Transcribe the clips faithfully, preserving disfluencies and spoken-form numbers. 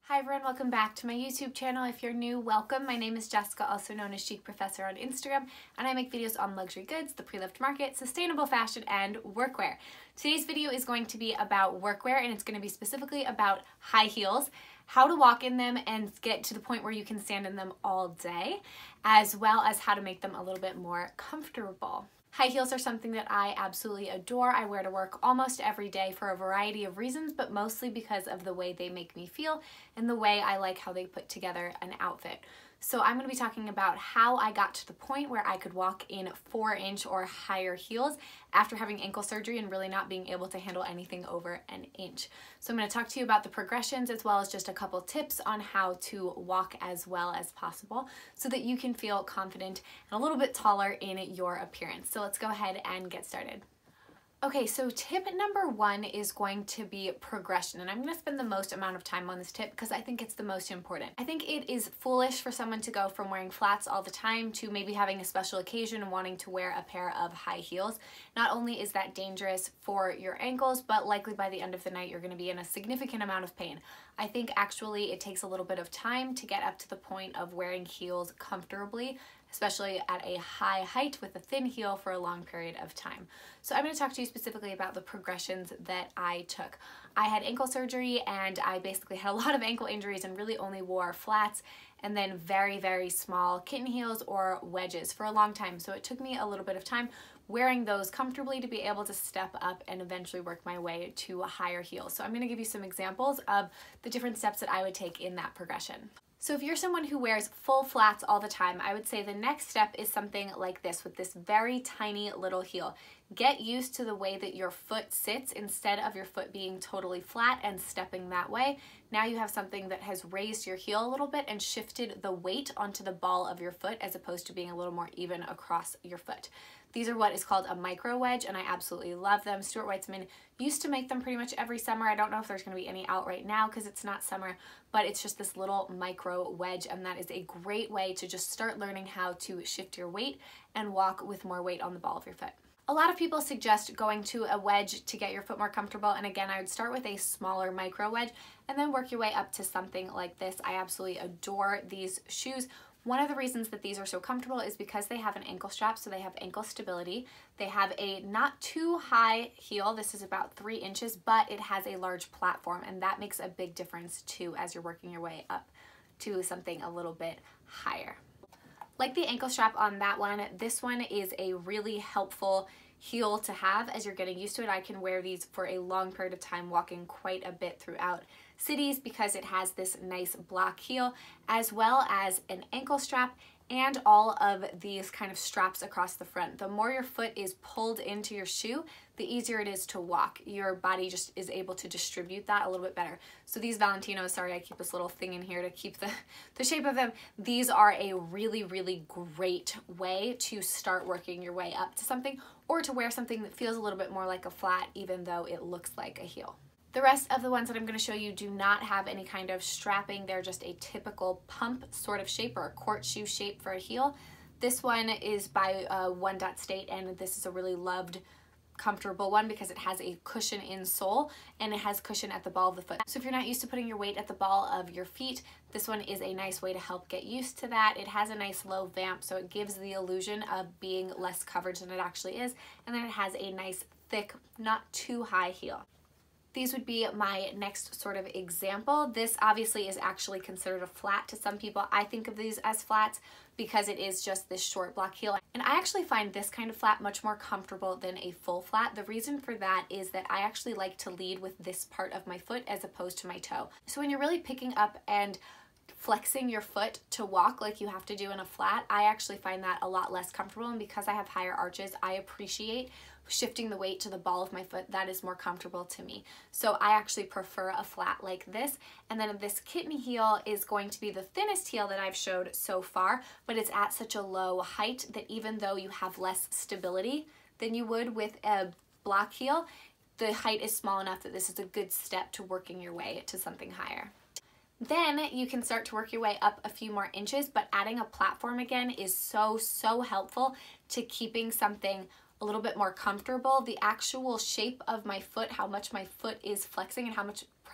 Hi everyone, welcome back to my YouTube channel. If you're new, welcome. My name is Jessica, also known as Chic Professor on Instagram, and I make videos on luxury goods, the pre-loved market, sustainable fashion, and workwear. Today's video is going to be about workwear, and it's going to be specifically about high heels, how to walk in them and get to the point where you can stand in them all day, as well as how to make them a little bit more comfortable. High heels are something that I absolutely adore. I wear to work almost every day for a variety of reasons, but mostly because of the way they make me feel and the way I like how they put together an outfit. So I'm going to be talking about how I got to the point where I could walk in four inch or higher heels after having ankle surgery and really not being able to handle anything over an inch. So I'm going to talk to you about the progressions as well as just a couple tips on how to walk as well as possible so that you can feel confident and a little bit taller in your appearance. So let's go ahead and get started. Okay, so tip number one is going to be progression, and I'm going to spend the most amount of time on this tip because I think it's the most important. I think it is foolish for someone to go from wearing flats all the time to maybe having a special occasion and wanting to wear a pair of high heels. Not only is that dangerous for your ankles, but likely by the end of the night you're going to be in a significant amount of pain. I think actually it takes a little bit of time to get up to the point of wearing heels comfortably, especially at a high height with a thin heel for a long period of time. So I'm going to talk to you specifically about the progressions that I took. I had ankle surgery and I basically had a lot of ankle injuries and really only wore flats and then very, very small kitten heels or wedges for a long time. So it took me a little bit of time wearing those comfortably to be able to step up and eventually work my way to a higher heel. So I'm going to give you some examples of the different steps that I would take in that progression. So if you're someone who wears full flats all the time, I would say the next step is something like this with this very tiny little heel. Get used to the way that your foot sits instead of your foot being totally flat and stepping that way. Now you have something that has raised your heel a little bit and shifted the weight onto the ball of your foot as opposed to being a little more even across your foot. These are what is called a micro wedge, and I absolutely love them. Stuart Weitzman used to make them pretty much every summer. I don't know if there's going to be any out right now because it's not summer, but it's just this little micro wedge, and that is a great way to just start learning how to shift your weight and walk with more weight on the ball of your foot. A lot of people suggest going to a wedge to get your foot more comfortable, and again, I would start with a smaller micro wedge and then work your way up to something like this. I absolutely adore these shoes. One of the reasons that these are so comfortable is because they have an ankle strap, so they have ankle stability. They have a not too high heel. This is about three inches, but it has a large platform, and that makes a big difference too as you're working your way up to something a little bit higher. Like the ankle strap on that one, this one is a really helpful heel to have as you're getting used to it. I can wear these for a long period of time, walking quite a bit throughout cities because it has this nice block heel as well as an ankle strap and all of these kind of straps across the front. The more your foot is pulled into your shoe, the easier it is to walk. Your body just is able to distribute that a little bit better. So these Valentinos, sorry I keep this little thing in here to keep the, the shape of them, these are a really, really great way to start working your way up to something or to wear something that feels a little bit more like a flat even though it looks like a heel. The rest of the ones that I'm going to show you do not have any kind of strapping. They're just a typical pump sort of shape or a court shoe shape for a heel. This one is by uh, One Dot State, and this is a really loved, comfortable one because it has a cushion insole and it has cushion at the ball of the foot. So if you're not used to putting your weight at the ball of your feet, this one is a nice way to help get used to that. It has a nice low vamp, so it gives the illusion of being less coverage than it actually is. And then it has a nice, thick, not too high heel. These would be my next sort of example. This obviously is actually considered a flat to some people. I think of these as flats because it is just this short block heel. And I actually find this kind of flat much more comfortable than a full flat. The reason for that is that I actually like to lead with this part of my foot as opposed to my toe. So when you're really picking up and flexing your foot to walk like you have to do in a flat, I actually find that a lot less comfortable, and because I have higher arches, I appreciate shifting the weight to the ball of my foot. That is more comfortable to me. So I actually prefer a flat like this. And then this kitten heel is going to be the thinnest heel that I've showed so far, but it's at such a low height that even though you have less stability than you would with a block heel, the height is small enough that this is a good step to working your way to something higher. Then you can start to work your way up a few more inches, but adding a platform again is so, so helpful to keeping something a little bit more comfortable. The actual shape of my foot, how much my foot is flexing and how much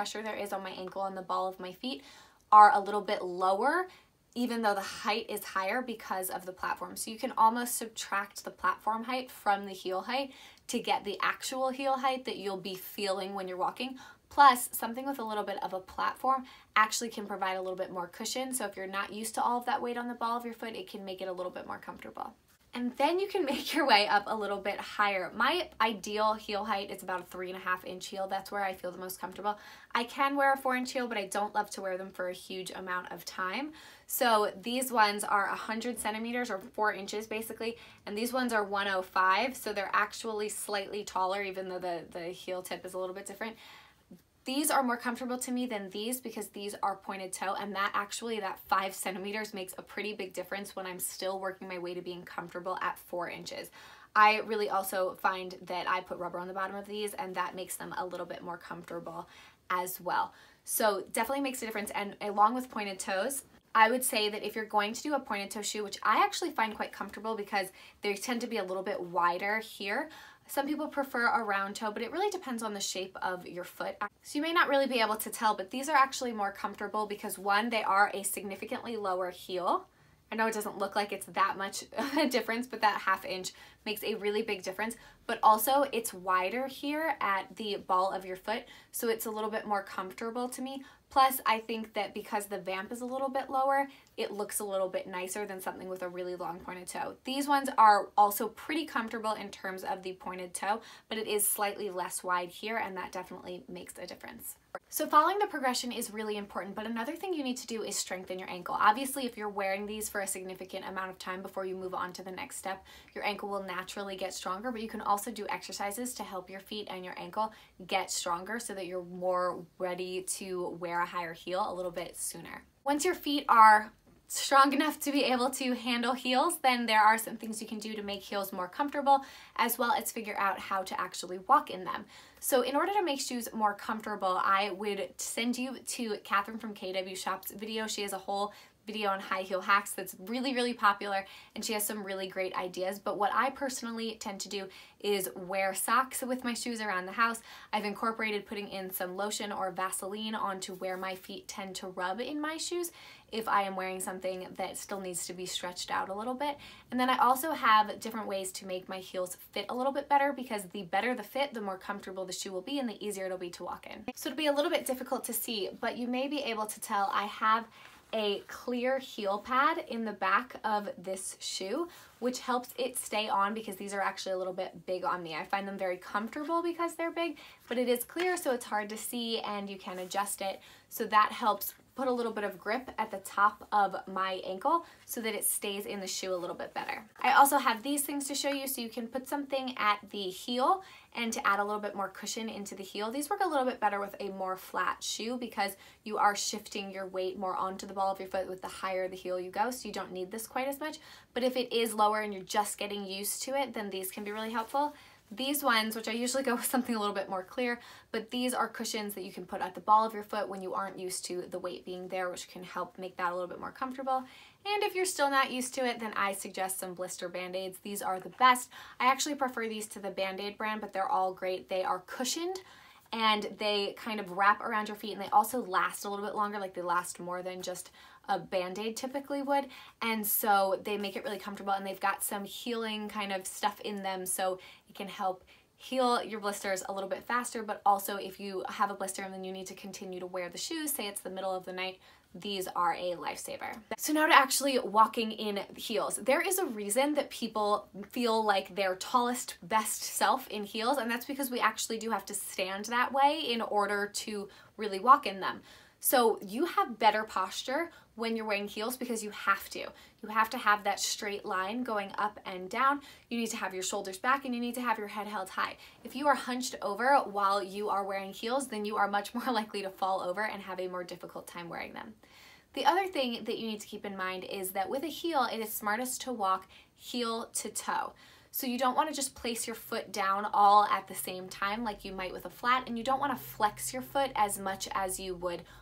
pressure there is on my ankle and the ball of my feet are a little bit lower, even though the height is higher because of the platform. So you can almost subtract the platform height from the heel height to get the actual heel height that you'll be feeling when you're walking. Plus, something with a little bit of a platform actually can provide a little bit more cushion. So if you're not used to all of that weight on the ball of your foot, it can make it a little bit more comfortable. And then you can make your way up a little bit higher. My ideal heel height is about a three and a half inch heel. That's where I feel the most comfortable. I can wear a four inch heel, but I don't love to wear them for a huge amount of time. So these ones are one hundred centimeters or four inches basically, and these ones are one oh five. So they're actually slightly taller, even though the, the heel tip is a little bit different. These are more comfortable to me than these because these are pointed toe, and that actually, that five centimeters makes a pretty big difference when I'm still working my way to being comfortable at four inches. I really also find that I put rubber on the bottom of these, and that makes them a little bit more comfortable as well. So definitely makes a difference. And along with pointed toes, I would say that if you're going to do a pointed toe shoe, which I actually find quite comfortable because they tend to be a little bit wider here. Some people prefer a round toe, but it really depends on the shape of your foot. So you may not really be able to tell, but these are actually more comfortable because one, they are a significantly lower heel. I know it doesn't look like it's that much of a difference, but that half inch makes a really big difference. But also it's wider here at the ball of your foot, so it's a little bit more comfortable to me. Plus, I think that because the vamp is a little bit lower, it looks a little bit nicer than something with a really long pointed toe. These ones are also pretty comfortable in terms of the pointed toe, but it is slightly less wide here, and that definitely makes a difference. So following the progression is really important, but another thing you need to do is strengthen your ankle. Obviously, if you're wearing these for a significant amount of time before you move on to the next step, your ankle will naturally get stronger, but you can also do exercises to help your feet and your ankle get stronger so that you're more ready to wear a higher heel a little bit sooner. Once your feet are strong enough to be able to handle heels, then there are some things you can do to make heels more comfortable, as well as figure out how to actually walk in them. So in order to make shoes more comfortable, I would send you to Catherine from K W Shop's video. She has a whole video on high heel hacks that's really, really popular, and she has some really great ideas. But what I personally tend to do is wear socks with my shoes around the house. I've incorporated putting in some lotion or Vaseline onto where my feet tend to rub in my shoes if I am wearing something that still needs to be stretched out a little bit. And then I also have different ways to make my heels fit a little bit better, because the better the fit, the more comfortable the shoe will be and the easier it'll be to walk in. So it'll be a little bit difficult to see, but you may be able to tell I have a clear heel pad in the back of this shoe, which helps it stay on because these are actually a little bit big on me. I find them very comfortable because they're big, but it is clear, so it's hard to see and you can adjust it. So that helps put a little bit of grip at the top of my ankle so that it stays in the shoe a little bit better. I also have these things to show you, so you can put something at the heel and to add a little bit more cushion into the heel. These work a little bit better with a more flat shoe because you are shifting your weight more onto the ball of your foot with the higher the heel you go, so you don't need this quite as much. But if it is lower and you're just getting used to it, then these can be really helpful. These ones, which I usually go with something a little bit more clear, but these are cushions that you can put at the ball of your foot when you aren't used to the weight being there, which can help make that a little bit more comfortable. And if you're still not used to it, then I suggest some blister band-aids. These are the best. I actually prefer these to the Band-Aid brand, but they're all great. They are cushioned and they kind of wrap around your feet, and they also last a little bit longer, like they last more than just a Band-Aid typically would, and so they make it really comfortable, and they've got some healing kind of stuff in them, so it can help heal your blisters a little bit faster. But also if you have a blister and then you need to continue to wear the shoes, say it's the middle of the night, these are a lifesaver. So now to actually walking in heels. There is a reason that people feel like their tallest, best self in heels, and that's because we actually do have to stand that way in order to really walk in them. So you have better posture when you're wearing heels because you have to. You have to have that straight line going up and down. You need to have your shoulders back and you need to have your head held high. If you are hunched over while you are wearing heels, then you are much more likely to fall over and have a more difficult time wearing them. The other thing that you need to keep in mind is that with a heel, it is smartest to walk heel to toe. So you don't want to just place your foot down all at the same time like you might with a flat, and you don't want to flex your foot as much as you would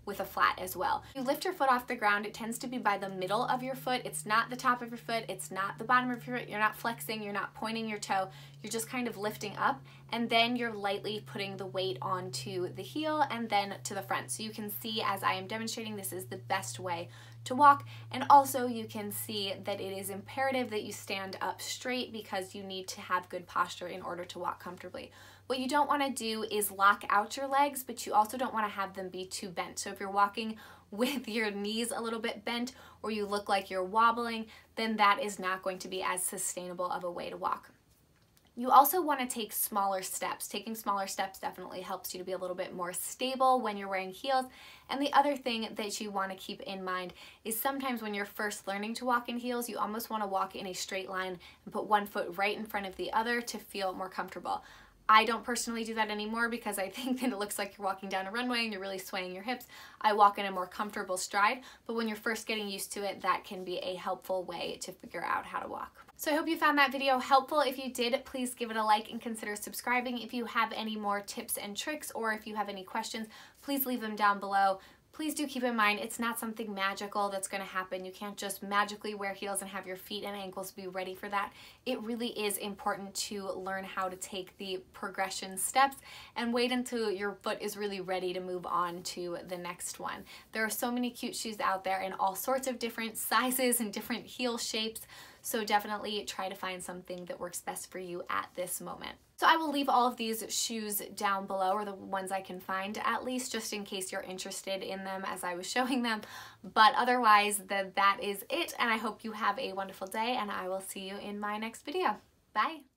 with a flat as well. You lift your foot off the ground, it tends to be by the middle of your foot. It's not the top of your foot, it's not the bottom of your foot. You're not flexing, you're not pointing your toe, you're just kind of lifting up, and then you're lightly putting the weight onto the heel and then to the front. So you can see as I am demonstrating, this is the best way to walk. And also you can see that it is imperative that you stand up straight because you need to have good posture in order to walk comfortably. What you don't want to do is lock out your legs, but you also don't want to have them be too bent. So if you're walking with your knees a little bit bent or you look like you're wobbling, then that is not going to be as sustainable of a way to walk. You also want to take smaller steps. Taking smaller steps definitely helps you to be a little bit more stable when you're wearing heels. And the other thing that you want to keep in mind is sometimes when you're first learning to walk in heels, you almost want to walk in a straight line and put one foot right in front of the other to feel more comfortable. I don't personally do that anymore because I think that it looks like you're walking down a runway and you're really swaying your hips. I walk in a more comfortable stride, but when you're first getting used to it, that can be a helpful way to figure out how to walk. So I hope you found that video helpful. If you did, please give it a like and consider subscribing. If you have any more tips and tricks or if you have any questions, please leave them down below. Please do keep in mind it's not something magical that's going to happen. You can't just magically wear heels and have your feet and ankles be ready for that. It really is important to learn how to take the progression steps and wait until your foot is really ready to move on to the next one. There are so many cute shoes out there in all sorts of different sizes and different heel shapes. So definitely try to find something that works best for you at this moment. So I will leave all of these shoes down below, or the ones I can find at least, just in case you're interested in them as I was showing them. But otherwise, the, that is it, and I hope you have a wonderful day, and I will see you in my next video. Bye!